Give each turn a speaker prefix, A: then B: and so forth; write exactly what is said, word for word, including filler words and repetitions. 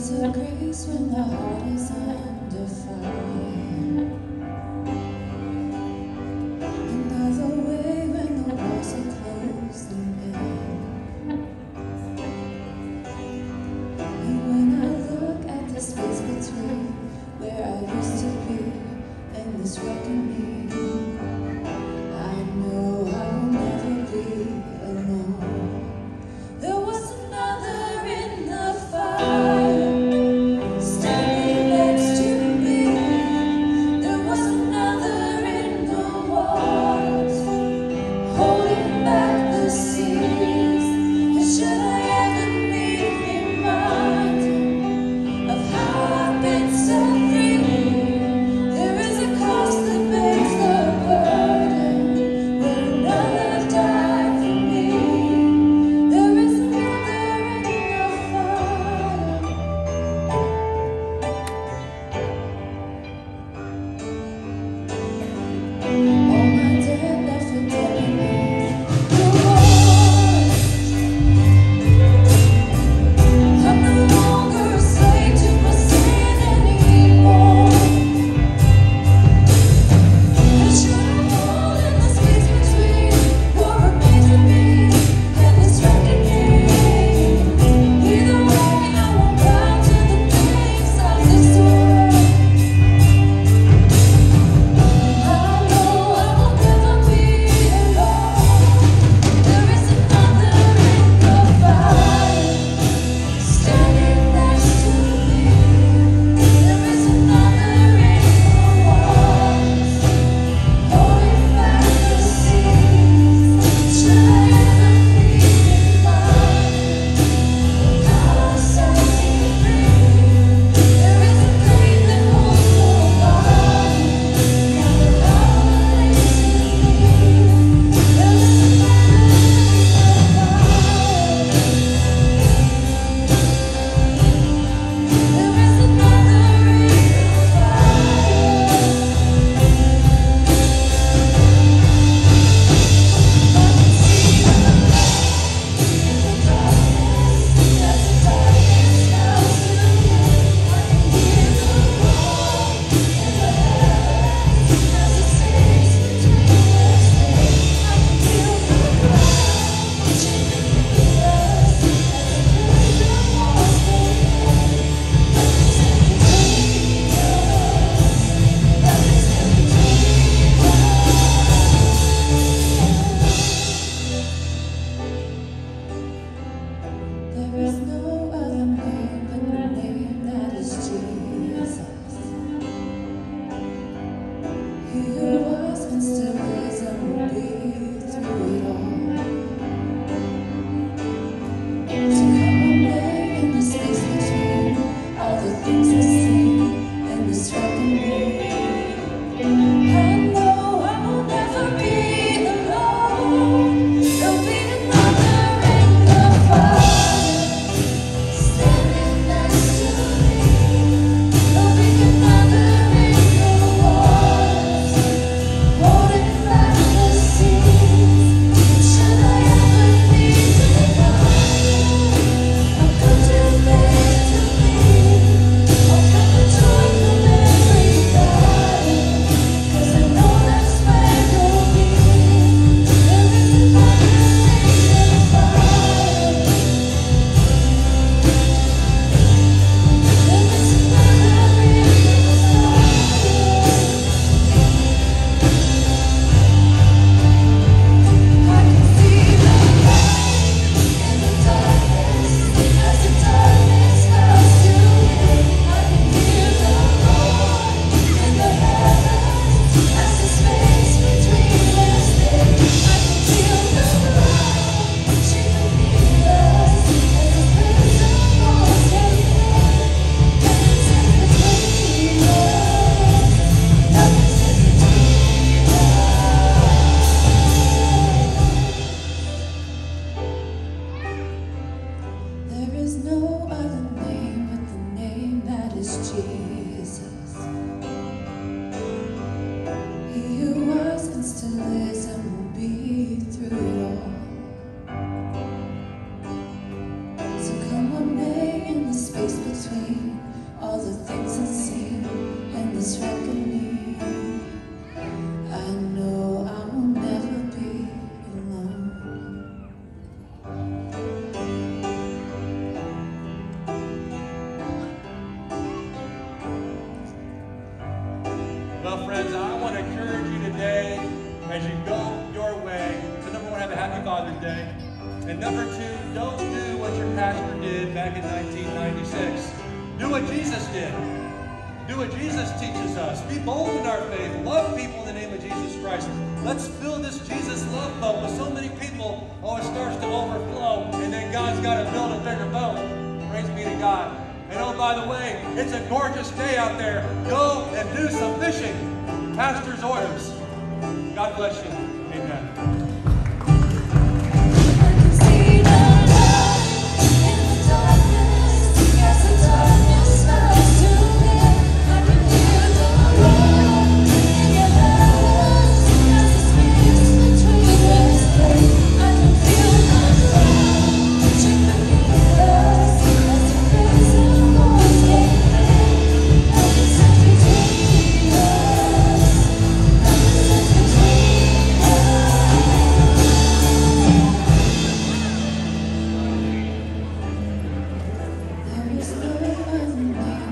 A: There's a grace when the heart is under fire. Another way when the walls are closing in. And when I look at the space between where I used to be and this reckoning, I know I will never be alone. There was another in the fire, standing next to me. There was another in the waters, holding back the seas. And should I ever be reminded of how I've been set free, there is a cost that bears the burden when another died for me. There is another in the fire. All my dead left for dead. The voice. I'm no longer a slave to my sin anymore. And should I fall in the space between what remains of me and this reckoning? Either way, I won't bow to the things of this world. I know I will never be alone. There is another in the fire, standing next to me. There is another in the waters, holding back the seas. Should I ever be reminded of how I set me free? There is a faith that holds nobody, now that I release in me. There is another in the fire. There is another in the fire. I can see the light in the darkness, as the darkness comes to me. I can hear the roar in the heavens, as the space between us stays. I can feel the ground shaking beneath us, as the prison walls cave in. Nothing's in between us. Nothing's in between us. There is no other name but the name that is Jesus. He who was and still is and will be through it all. So come away in the space between all the things I see and this reckoning. I know I will never be alone. There'll be another in the fire, standing next to me. There'll be another in the waters, holding back the seas. And should I ever be reminded of how you made to me, I'll count the joy from every battle, 'cause I know that's where you'll be. There is another in the fire. There is another in the fire. I can see the light in the darkness, as the darkness comes to me. I can hear the roar in the heavens, as the space between us stays. I can feel the ground shake beneath us, as the prison walls cave in. Nothing's in between us. Nothing's in between us. There is no other name but the name that is Jesus. He who was and still is and will be through it all. So come on, May, in the space between
B: And number two, don't do what your pastor did back in nineteen ninety-six. Do what Jesus did. Do what Jesus teaches us. Be bold in our faith. Love people in the name of Jesus Christ. Let's fill this Jesus love boat with so many people. Oh, it starts to overflow. And then God's got to build a bigger boat. Praise be to God. And oh, by the way, it's a gorgeous day out there. Go and do some fishing. Pastor's orders. God bless you. Amen.
A: There is no one